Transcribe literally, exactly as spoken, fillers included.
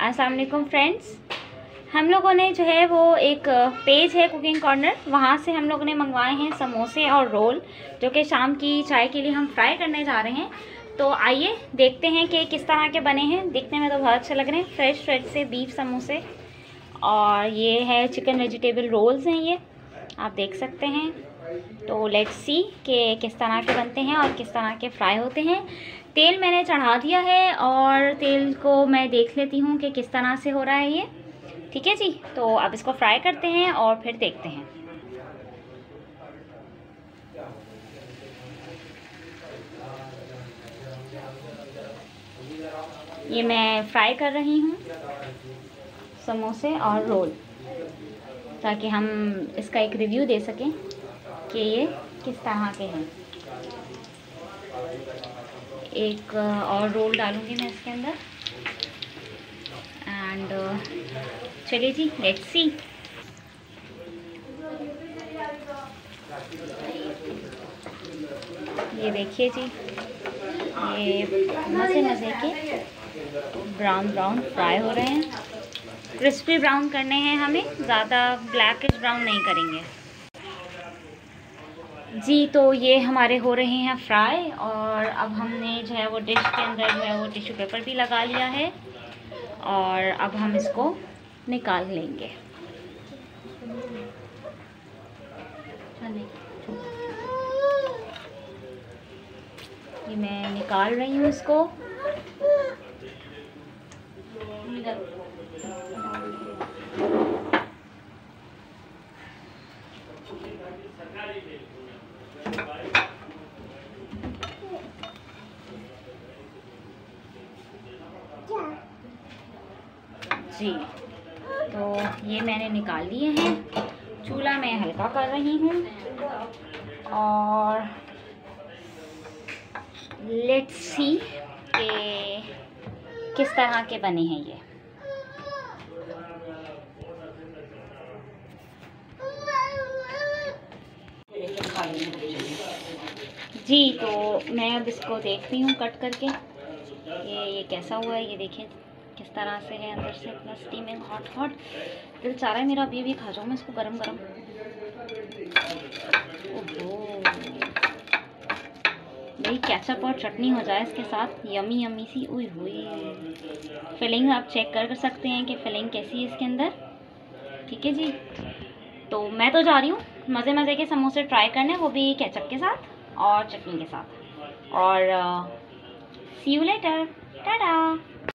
अस्सलाम वालेकुम फ्रेंड्स। हम लोगों ने जो है वो एक पेज है कुकिंग कॉर्नर, वहाँ से हम लोगों ने मंगवाए हैं समोसे और रोल, जो कि शाम की चाय के लिए हम फ्राई करने जा रहे हैं। तो आइए देखते हैं कि किस तरह के बने हैं। दिखने में तो बहुत अच्छे लग रहे हैं, फ्रेश फ्रेश से बीफ समोसे। और ये है चिकन वेजिटेबल रोल्स हैं, ये आप देख सकते हैं। तो लेट्स सी कि किस तरह के बनते हैं और किस तरह के फ्राई होते हैं। तेल मैंने चढ़ा दिया है और तेल को मैं देख लेती हूँ कि किस तरह से हो रहा है ये। ठीक है जी, तो अब इसको फ्राई करते हैं और फिर देखते हैं। ये मैं फ्राई कर रही हूँ समोसे और रोल, ताकि हम इसका एक रिव्यू दे सकें कि ये किस तरह के हैं। एक और रोल डालूंगी मैं इसके अंदर एंड चलिए जी, लेट्स सी। ये देखिए जी, ये मज़े मज़े के ब्राउन ब्राउन फ्राई हो रहे हैं। क्रिस्पी ब्राउन करने हैं हमें, ज़्यादा ब्लैकिश ब्राउन नहीं करेंगे जी। तो ये हमारे हो रहे हैं फ्राई, और अब हमने जो है वो डिश के अंदर जो है वो टिश्यू पेपर भी लगा लिया है, और अब हम इसको निकाल लेंगे। ये मैं निकाल रही हूँ इसको। जी, तो ये मैंने निकाल लिए हैं। चूल्हा मैं हल्का कर रही हूँ और लेट्स सी कि किस तरह के बने हैं ये। जी, तो मैं अब इसको देखती हूँ कट करके ये ये कैसा हुआ है। ये देखिए किस तरह से है, अंदर से अपना स्टीमिंग हॉट हॉट। दिल चाह रहा है मेरा अभी अभी खा जाऊँ मैं इसको गरम गरम। ओहो, मेरी केचप और चटनी हो जाए इसके साथ, यमी यमी सी। उई हुई फिलिंग आप चेक कर सकते हैं कि फिलिंग कैसी है इसके अंदर। ठीक है जी, तो मैं तो जा रही हूँ मज़े मज़े के समोसे ट्राई करने, वो भी केचप के साथ और चटनी के साथ। और सी यू लेटर, टाटा।